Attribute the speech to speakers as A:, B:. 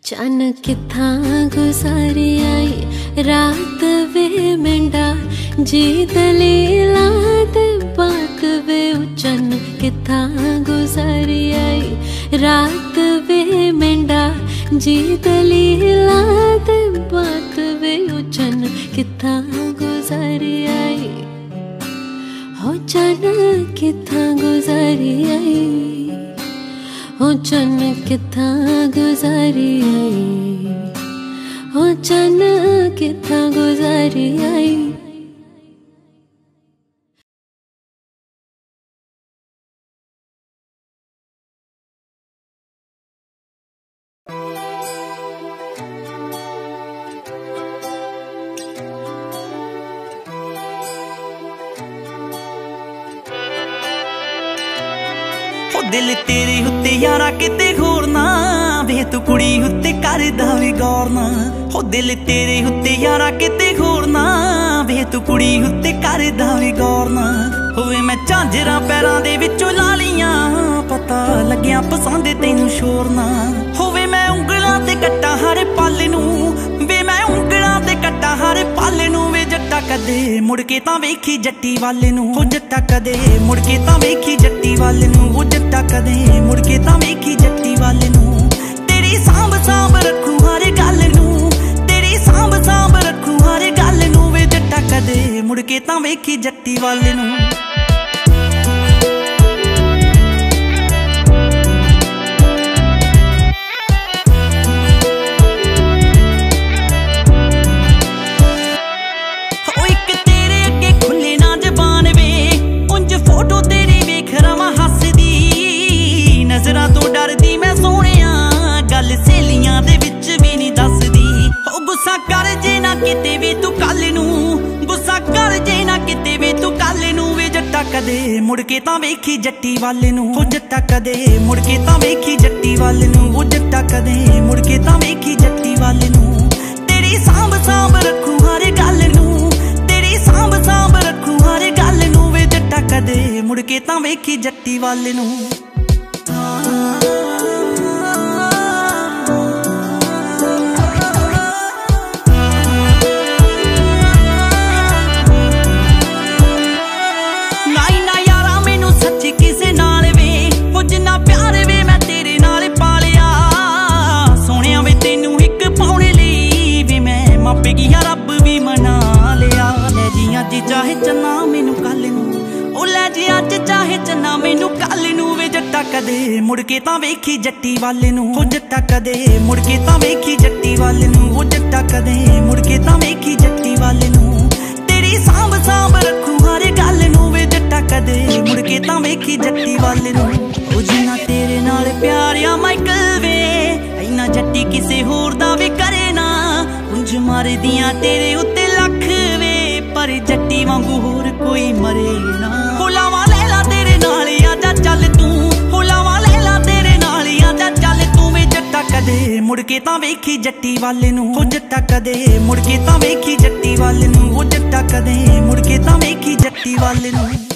A: चन किथा गुजारी आई रात वे मेंढा जी दलीला दे बात वे चन किथा गुजारी आई रात वे मेंढा जी दलीला दे बात वे चन किथा गुजारी आई हो चन किथा गुजारी आई हो चन किथा गुजारी आई हो चन किथा गुजारी आई।
B: दिल तेरे उत्ते यारा किते होर ना वे तू कुड़ी उत्ते करदा वी गौर ना हो दिल तेरे उत्ते यारा किते होर ना वे तू कुड़ी उत्ते करदा वी गौर ना होवे मैं झांजरा पैरां दे विचों ला लियां पता लग्या पसंद तैनू शोर ना होवे मैं उंगलां ते कट्टा हर पल नू वे मैं उंगलां ते कट्टा हर पल नू वे जट्टा कदे मुड़ के तां वेखी जट्टी वाले नू हो जट्टा कदे मुड़ के तां वेखी जट्टी वाले नू हो जट्टा कदे मुड़ के तां वेखी जट्टी वाले नू तेरी सांभ सांभ रखूं हर गल नू तेरी सांभ सांभ रखूं हर गल नू वे जट्टा कदे मुड़ के तां वेखी जट्टी वाले नू। नज़रां तो डरदी मैं सोहणिया गल सहेलियां दे विच भी नहीं दसदी ओ गुस्सा कर जे ना किते वी तू कल नू गुस्सा कर जे ना किते वी तू कल नू वे जट्टा कदे मुड़ के तां वेखी जट्टी वाले नू हो जट्टा कदे मुड़ के तां वेखी जट्टी वाले नू हो जट्टा कदे मुड़ के तां वेखी जट्टी वाले नू तेरी सांभ सांभ रखूं हर गल नू तेरी सांभ सांभ रखूं हर गल नू वे जट्टा कदे मुड़ के तां वेखी जट्टी वाले नू। चाहे चन्ना मैनू कल नू ओ लै जी अज चाहे चन्ना मैनू कल नू वे जट्टा कदे मुड़ के तां वेखी जट्टी वाले नू हो जट्टा कदे मुड़ के तां वेखी जट्टी वाले नू हो जट्टा कदे मुड़ के तां वेखी जट्टी वाले नू तेरी सांभ सांभ रखूं हर गल नू वे जट्टा कदे मुड़ के तां वेखी जट्टी वाले नू ओ जिन्ना तेरे नाल प्यार आ माइकल वे इन्ना जट्टी किसे होर दा वी करे ना उंज मारदियां तेरे उत्ते लख वे पर जट्टी वांगू होर कोई मरे ना हो लावां लैला तेरे नाल आजा चल तू हो लावां लैला तेरे नाल आजा चल तू वे जट्टा कदे मुड़ के तां वेखी जट्टी वाले नू हो जट्टा कदे मुड़ के तां वेखी जट्टी वाले नू हो जट्टा कदे मुड़ के तां वेखी जट्टी वाले नू।